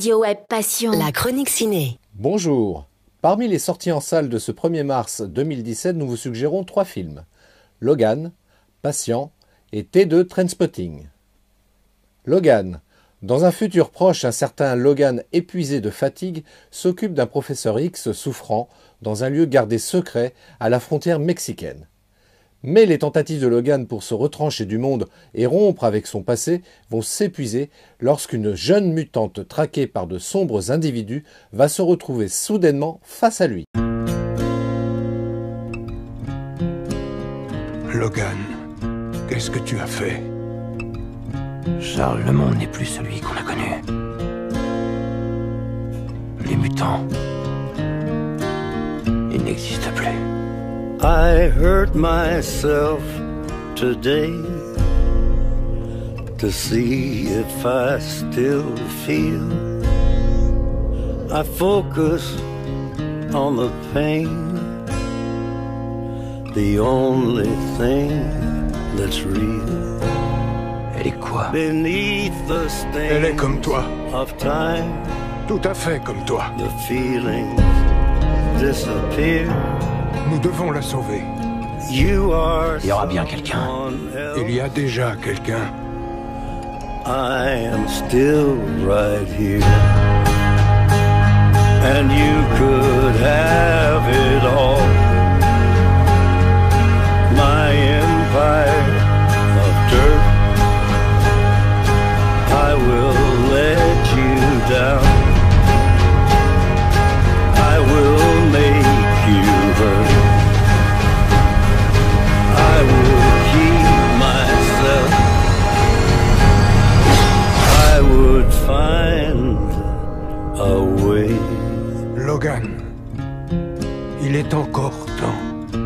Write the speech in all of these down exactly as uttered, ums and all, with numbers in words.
Radio Web Passion. La chronique ciné. Bonjour. Parmi les sorties en salle de ce premier mars deux mille dix-sept, nous vous suggérons trois films. Logan, Patient et T deux Trainspotting. Logan. Dans un futur proche, un certain Logan épuisé de fatigue s'occupe d'un professeur X souffrant dans un lieu gardé secret à la frontière mexicaine. Mais les tentatives de Logan pour se retrancher du monde et rompre avec son passé vont s'épuiser lorsqu'une jeune mutante traquée par de sombres individus va se retrouver soudainement face à lui. Logan, qu'est-ce que tu as fait? Charles, le monde n'est plus celui qu'on a connu. Les mutants, ils n'existent plus. I hurt myself today to see if I still feel. I focus on the pain, the only thing that's real. Elle est quoi? Beneath the stain Elle est comme toi. of time, Tout à fait comme toi. the feelings disappear. Nous devons la sauver. You are Il y aura bien quelqu'un. someone else. Il y a déjà quelqu'un. I am still right here, and you could have it all. My empire of dirt, I will let you down. I will make you hurt. I will keep myself. I would find a way. Logan, il est encore temps.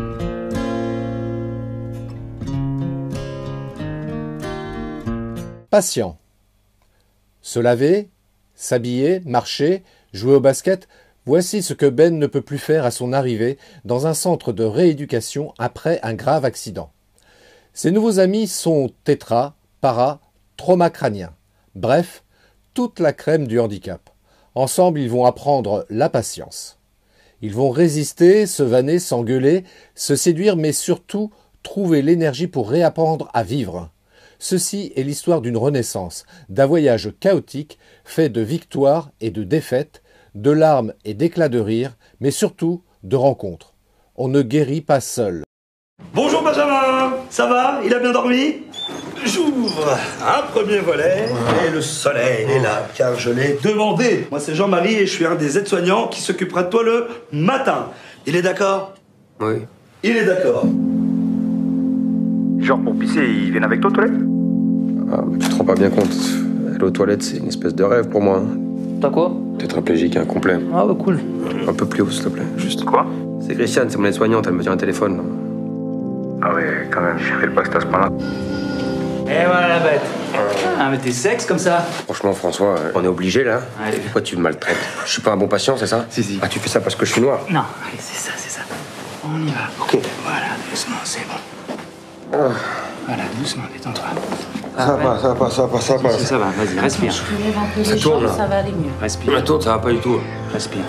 Patient. Se laver, s'habiller, marcher, jouer au basket, voici ce que Ben ne peut plus faire à son arrivée dans un centre de rééducation après un grave accident. Ses nouveaux amis sont tétra, para, trauma crânien. Bref, toute la crème du handicap. Ensemble, ils vont apprendre la patience. Ils vont résister, se vanner, s'engueuler, se séduire, mais surtout trouver l'énergie pour réapprendre à vivre. Ceci est l'histoire d'une renaissance, d'un voyage chaotique fait de victoires et de défaites, de larmes et d'éclats de rire, mais surtout de rencontres. On ne guérit pas seul. Bonjour Benjamin, ça va? Il a bien dormi? J'ouvre un premier volet et le soleil est là car je l'ai demandé. Moi c'est Jean-Marie et je suis un des aides-soignants qui s'occupera de toi le matin. Il est d'accord? Oui. Il est d'accord. Genre pour pisser, ils viennent avec toi aux toilettes? Ah, tu te rends pas bien compte. Aller aux toilettes, c'est une espèce de rêve pour moi. Hein. T'as quoi? Tétraplégique, un complet. Ah bah cool. Un peu plus haut, s'il te plaît, juste. Quoi? C'est Christiane, c'est mon aide-soignante, elle me tient un téléphone. Là. Ah ouais, quand même, je fais pas que c'est à ce point-là. Et voilà la bête. Ah mais t'es sexe comme ça. Franchement, François, euh, on est obligé là. Allez. Pourquoi tu me maltraites? Je suis pas un bon patient, c'est ça? Si, si. Ah, tu fais ça parce que je suis noir? Non, allez, c'est ça, c'est ça. On y va. Ok. Voilà, doucement, c'est bon. Ah. Voilà, doucement, détends-toi. Ça va, ça va, ça va, ça va. Si, ça va, vas-y, respire. Je relève un peu Ça les tourne, jambes, là. ça va aller mieux. Respire, La tourne, ça va pas du tout. respire.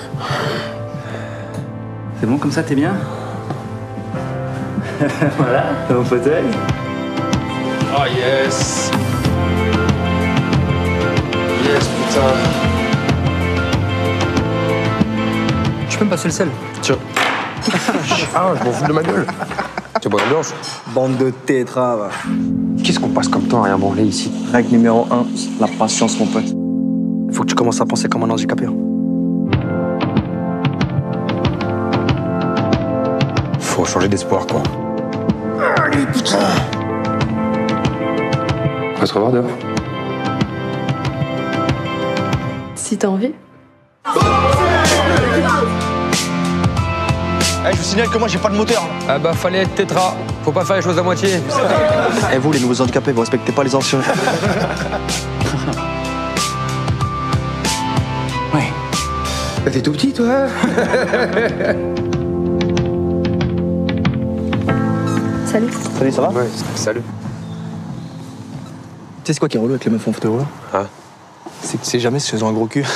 C'est bon comme ça, t'es bien? Voilà, t'as mon fauteuil. Oh yes. Yes, putain. Tu peux me passer le sel? Tiens. Ah, je m'en fous de ma gueule. Tu bois une blanche? Bande de tétra, va. Qu'est-ce qu'on passe comme temps à rien branler ici? Règle numéro un, la patience, mon pote. Faut que tu commences à penser comme un handicapé. Hein. Faut changer d'espoir, quoi. Allez, putain. On va se revoir dehors. Si t'as envie. Eh, je vous signale que moi j'ai pas de moteur. Ah bah fallait être tétra. Faut pas faire les choses à moitié. Eh, vous les nouveaux handicapés, vous respectez pas les anciens. Ouais. T'es tout petit, toi? Salut. Salut, ça va? Ouais, salut. Tu sais c'est quoi qui est relou avec les meufs en fauteuil roulant? Ah. C'est que tu sais jamais si elles ont un gros cul.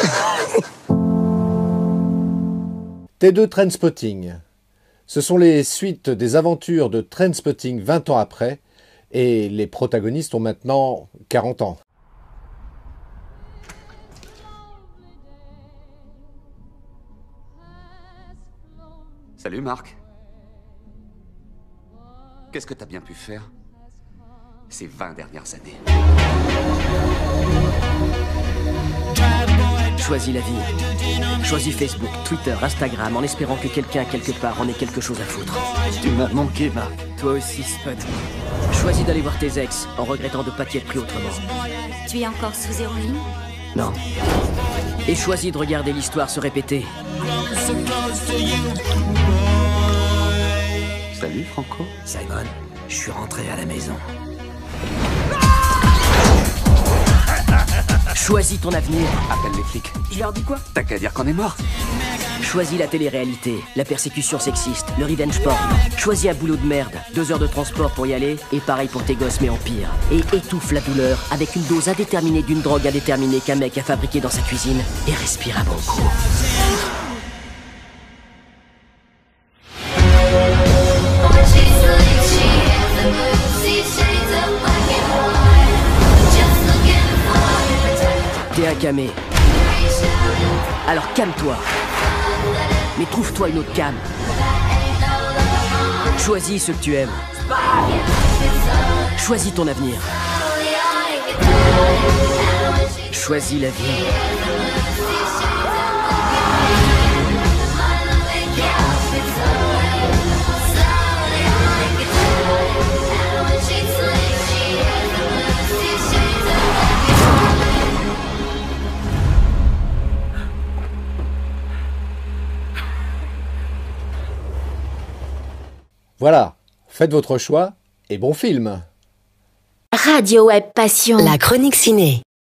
T deux Trainspotting. Ce sont les suites des aventures de Trainspotting vingt ans après, et les protagonistes ont maintenant quarante ans. Salut Marc. Qu'est-ce que t'as bien pu faire ces vingt dernières années? Choisis la vie. Choisis Facebook, Twitter, Instagram, en espérant que quelqu'un, quelque part, en ait quelque chose à foutre. Tu m'as manqué, Marc. Toi aussi, Spud. Choisis d'aller voir tes ex, en regrettant de pas t'y être pris autrement. Tu es encore sous héroïne? Non. Et choisis de regarder l'histoire se répéter. Salut, Franco. Simon, je suis rentré à la maison. Choisis ton avenir. Appelle les flics. Je leur dis quoi? T'as qu'à dire qu'on est mort. Choisis la télé-réalité, la persécution sexiste, le revenge porn. Choisis un boulot de merde, deux heures de transport pour y aller, et pareil pour tes gosses mais en pire. Et étouffe la douleur avec une dose indéterminée d'une drogue indéterminée qu'un mec a fabriquée dans sa cuisine, et respire un bon coup. T'es un camé. Alors calme-toi. Mais trouve-toi une autre cam. Choisis ce que tu aimes. Choisis ton avenir. Choisis la vie. Voilà, faites votre choix et bon film. Radio Web Passion. La chronique ciné.